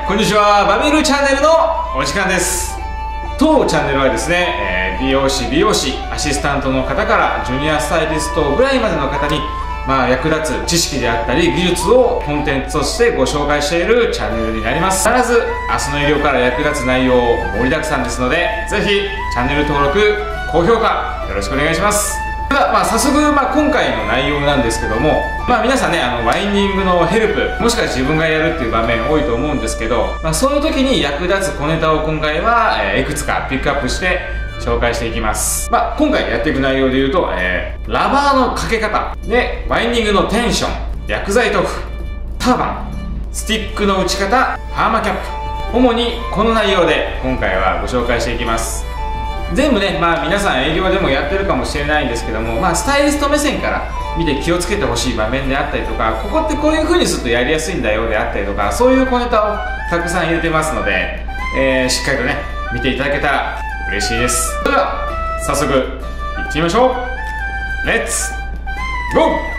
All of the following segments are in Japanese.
こんにちは。バビルチャンネルのお時間です。当チャンネルはですね、美容師アシスタントの方からジュニアスタイリストぐらいまでの方に役立つ知識であったり技術をコンテンツとしてご紹介しているチャンネルになります。必ず明日の医療から役立つ内容盛りだくさんですので、ぜひチャンネル登録、高評価よろしくお願いします。では早速今回の内容なんですけども、皆さんねワインディングのヘルプもしくは自分がやるっていう場面多いと思うんですけど、その時に役立つ小ネタを今回はいくつかピックアップして紹介していきます。今回やっていく内容で言うと、ラバーのかけ方でワインディングのテンション、薬剤塗布、ターバン、スティックの打ち方、パーマキャップ、主にこの内容で今回はご紹介していきます。全部ね、皆さん営業でもやってるかもしれないんですけども、スタイリスト目線から見て気をつけてほしい場面であったりとか、ここってこういう風にするとやりやすいんだよであったりとか、そういう小ネタをたくさん入れてますので、しっかりとね見ていただけたら嬉しいです。それでは早速いってみましょう。レッツゴー。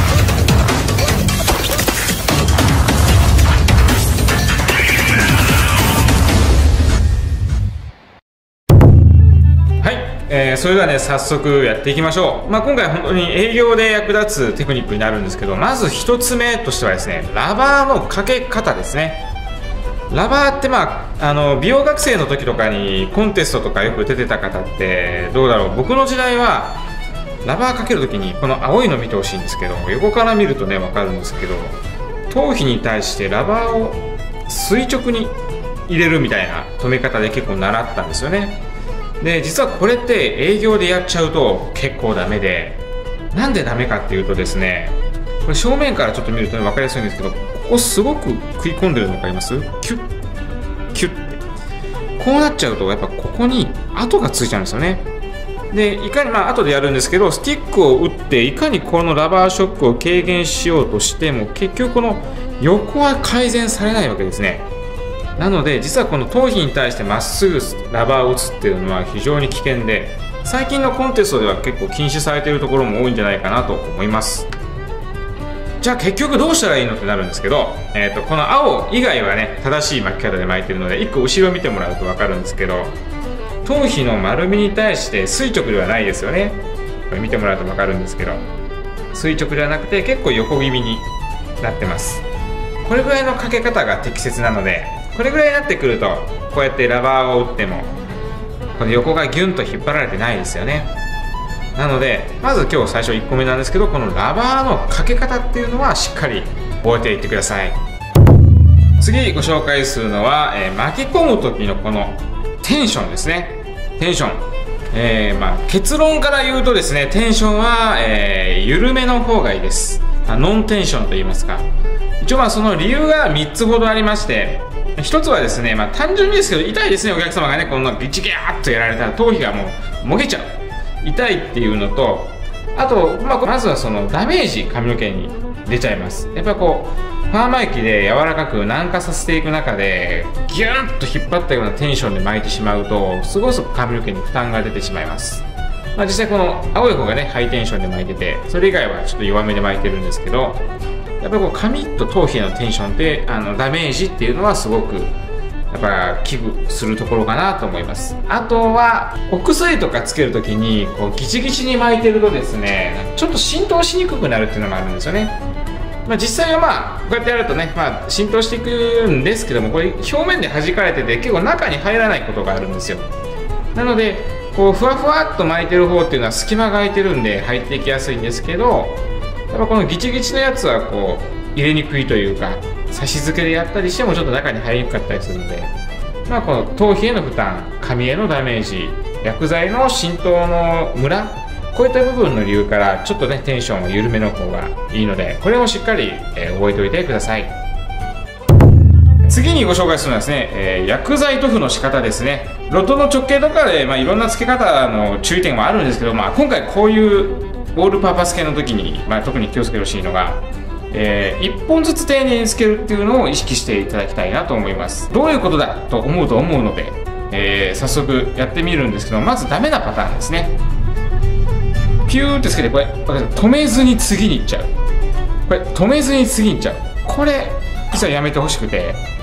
それではね早速やっていきましょう。今回本当に営業で役立つテクニックになるんですけど、まず1つ目としてはですね、ラバーのかけ方ですね。ラバーって美容学生の時とかにコンテストとかよく出てた方ってどうだろう。僕の時代はラバーかける時にこの青いの見てほしいんですけど、横から見るとね分かるんですけど、頭皮に対してラバーを垂直に入れるみたいな留め方で結構習ったんですよね。で実はこれって営業でやっちゃうと結構ダメで、なんでダメかっていうとですね、これ正面からちょっと見ると、分かりやすいんですけど、ここすごく食い込んでるの分かります？キュッキュッってこうなっちゃうとやっぱここに跡がついちゃうんですよね。でいかに後でやるんですけど、スティックを打っていかにこのラバーショックを軽減しようとしても結局この横は改善されないわけですね。なので実はこの頭皮に対してまっすぐラバーを打つっていうのは非常に危険で、最近のコンテストでは結構禁止されているところも多いんじゃないかなと思います。じゃあ結局どうしたらいいのってなるんですけど、この青以外はね正しい巻き方で巻いてるので、1個後ろ見てもらうと分かるんですけど、頭皮の丸みに対して垂直ではないですよね。これ見てもらうと分かるんですけど、垂直ではなくて結構横気味になってます。これぐらいのかけ方が適切なので、これぐらいになってくるとこうやってラバーを打ってもこの横がギュンと引っ張られてないですよね。なのでまず今日最初1個目なんですけど、このラバーのかけ方っていうのはしっかり覚えていってください。次ご紹介するのは、巻き込む時のこのテンションですね。テンション、結論から言うとですね、テンションは、緩めの方がいいです。ノンテンションと言いますか。一応その理由が3つほどありまして、一つはですね、単純にですけど痛いですね。お客様がねこんなギチギャーっとやられたら頭皮がもうもげちゃう、痛いっていうのと、あと、まずはそのダメージ髪の毛に出ちゃいます。やっぱりこうパーマ液で柔らかく軟化させていく中でギュンと引っ張ったようなテンションで巻いてしまうとすごく髪の毛に負担が出てしまいます。実際この青い方がねハイテンションで巻いてて、それ以外はちょっと弱めで巻いてるんですけど、やっぱりこう髪と頭皮のテンションってダメージっていうのはすごくやっぱ危惧するところかなと思います。あとはお薬とかつけるときにこうギチギチに巻いてるとですね、ちょっと浸透しにくくなるっていうのがあるんですよね。実際はこうやってやるとね、浸透していくんですけども、これ表面で弾かれてて結構中に入らないことがあるんですよ。なのでこうふわふわっと巻いてる方っていうのは隙間が空いてるんで入っていきやすいんですけど、やっぱこのギチギチのやつはこう入れにくいというか、差し付けでやったりしてもちょっと中に入りにくかったりするので、この頭皮への負担、髪へのダメージ、薬剤の浸透のムラ、こういった部分の理由からちょっとねテンションを緩めの方がいいので、これをしっかり覚えておいてください。次にご紹介するのはですね、薬剤塗布の仕方ですね。ロットの直径とかでいろんな付け方の注意点もあるんですけど、今回こういうオールパーパス系の時に、特に気をつけてほしいのが、1本ずつ丁寧につけるっていうのを意識していただきたいなと思います。どういうことだと思うので、早速やってみるんですけど、まずダメなパターンですね。ピューってつけて、これ止めずに次に行っちゃう。これ止めずに次に行っちゃう。これ実はやめてほしくて、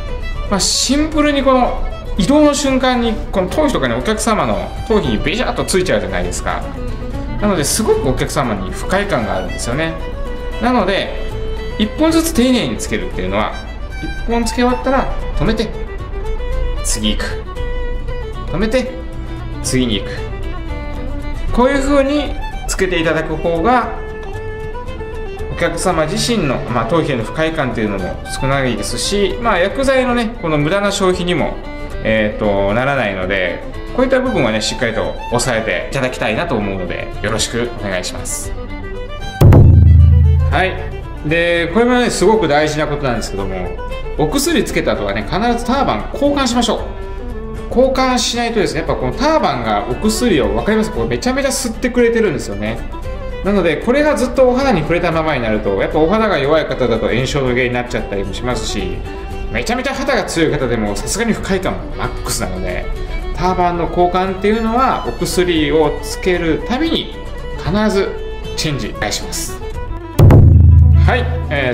シンプルにこの移動の瞬間にこの頭皮とかにお客様の頭皮にベシャッとついちゃうじゃないですか。なのですごくお客様に不快感があるんですよね。なので1本ずつ丁寧につけるっていうのは、1本つけ終わったら止めて次行く、止めて次に行く、こういう風につけていただく方がお客様自身の、頭皮への不快感っていうのも少ないですし、薬剤のねこの無駄な消費にも、ならないので、こういった部分はねしっかりと抑えていただきたいなと思うので、よろしくお願いします。はい。でこれもねすごく大事なことなんですけども、お薬つけた後はね必ずターバン交換しましょう。交換しないとですね、やっぱこのターバンがお薬を、分かります？これめちゃめちゃ吸ってくれてるんですよね。なのでこれがずっとお肌に触れたままになると、やっぱお肌が弱い方だと炎症の原因になっちゃったりもしますし、めちゃめちゃ肌が強い方でもさすがに不快感マックスなので、ターバンの交換っていうのはお薬をつけるたびに必ずチェンジお願いします。はい、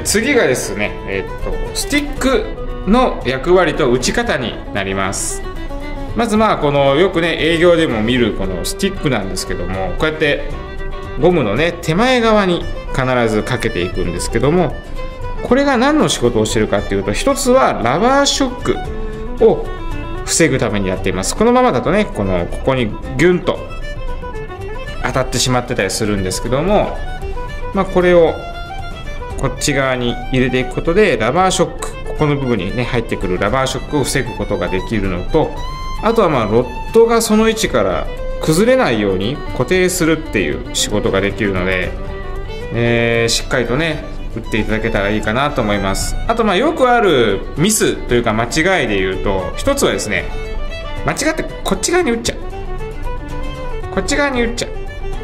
次がですね、スティックの役割と打ち方になります。まずこのよくね営業でも見るこのスティックなんですけども、こうやってゴムのね手前側に必ずかけていくんですけども、これが何の仕事をしているかっていうと、一つはラバーショックを防ぐためにやっています。このままだとねここにギュンと当たってしまってたりするんですけども、これをこっち側に入れていくことでラバーショック、ここの部分にね入ってくるラバーショックを防ぐことができるのと、あとはロッドがその位置から崩れないように固定するっていう仕事ができるので、しっかりとね打っていただけたらいいかなと思います。あとよくあるミスというか間違いで言うと、一つはですね、間違ってこっち側に打っちゃう、こっち側に打っちゃう、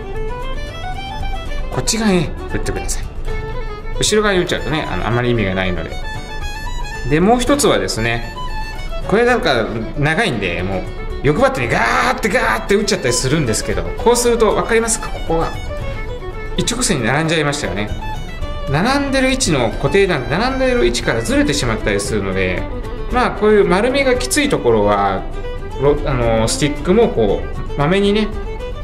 こっち側に打ってください。後ろ側に打っちゃうとねあまり意味がないので。でもう一つはですね、これなんか長いんでもう欲張ってにガーって打っちゃったりするんですけど、こうすると分かりますか、ここが一直線に並んじゃいましたよね。並んでる位置の固定なんで、並んでる位置からずれてしまったりするので、こういう丸みがきついところはスティックもこうまめにね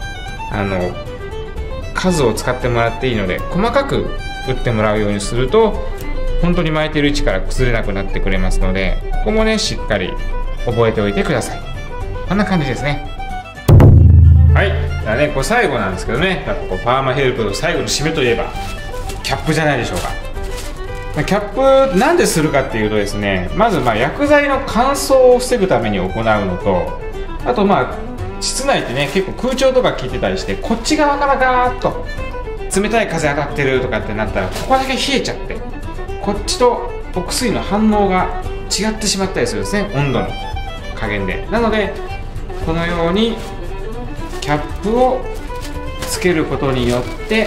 数を使ってもらっていいので、細かく打ってもらうようにすると本当に巻いてる位置から崩れなくなってくれますので、ここもねしっかり覚えておいてください。こんな感じですね。はい。じゃあねこれ最後なんですけどね、やっぱこうパーマヘルプの最後の締めといえばキャップじゃないでしょうか。キャップなんでするかっていうとですね、まず薬剤の乾燥を防ぐために行うのと、あと室内ってね結構空調とか効いてたりして、こっち側からガーッと冷たい風当たってるとかってなったら、ここだけ冷えちゃってこっちとお薬の反応が違ってしまったりするんですね、温度の加減で。なのでこのようにキャップをつけることによって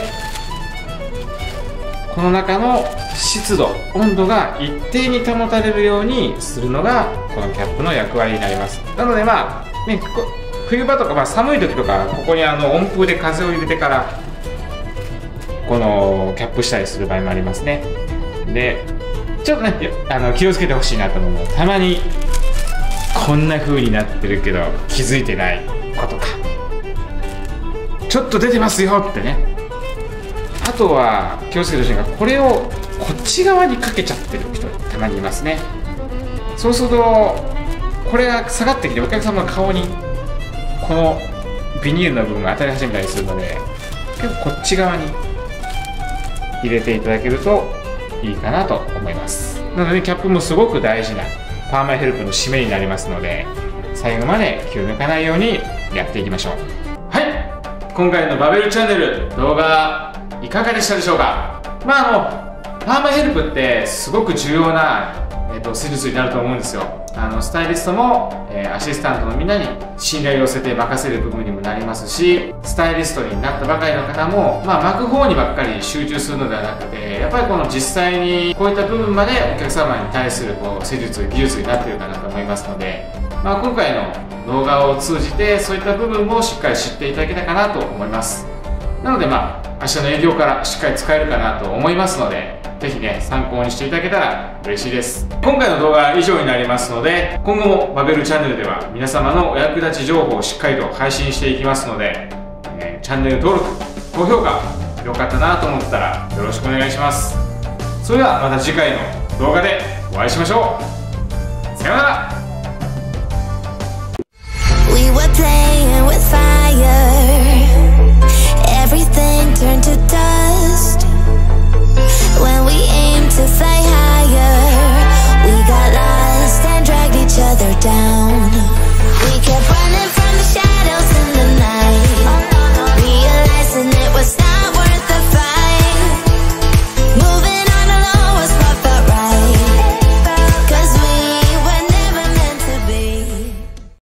この中の湿度、温度が一定に保たれるようにするのがこのキャップの役割になります。なので冬場とか寒い時とか、ここに温風で風を入れてからこのキャップしたりする場合もありますね。でちょっとね気をつけてほしいなと思うのは、たまにこんな風になってるけど気づいてない子とか、ちょっと出てますよってね。あとは気をつけてほしいのが、これをこっち側にかけちゃってる人たまにいますね。そうするとこれが下がってきてお客様の顔にこのビニールの部分が当たり始めたりするので、結構こっち側に入れていただけるといいかなと思います。なのでキャップもすごく大事なパーマヘルプの締めになりますので、最後まで気を抜かないようにやっていきましょう。はい、今回のバベルチャンネル動画いかがでしたでしょうか。パーマヘルプってすごく重要な、施術になると思うんですよ。スタイリストも、アシスタントのみんなに信頼を寄せて任せる部分にもなりますし、スタイリストになったばかりの方も、巻く方にばっかり集中するのではなくて、やっぱりこの実際にこういった部分までお客様に対する施術、技術になっているかなと思いますので、今回の動画を通じてそういった部分もしっかり知っていただけたかなと思います。なので明日の営業からしっかり使えるかなと思いますので、 ぜひね参考にしていただけたら嬉しいです。今回の動画は以上になりますので、今後もバベルチャンネルでは皆様のお役立ち情報をしっかりと配信していきますので、チャンネル登録、高評価よかったなと思ったらよろしくお願いします。それではまた次回の動画でお会いしましょう。さようなら。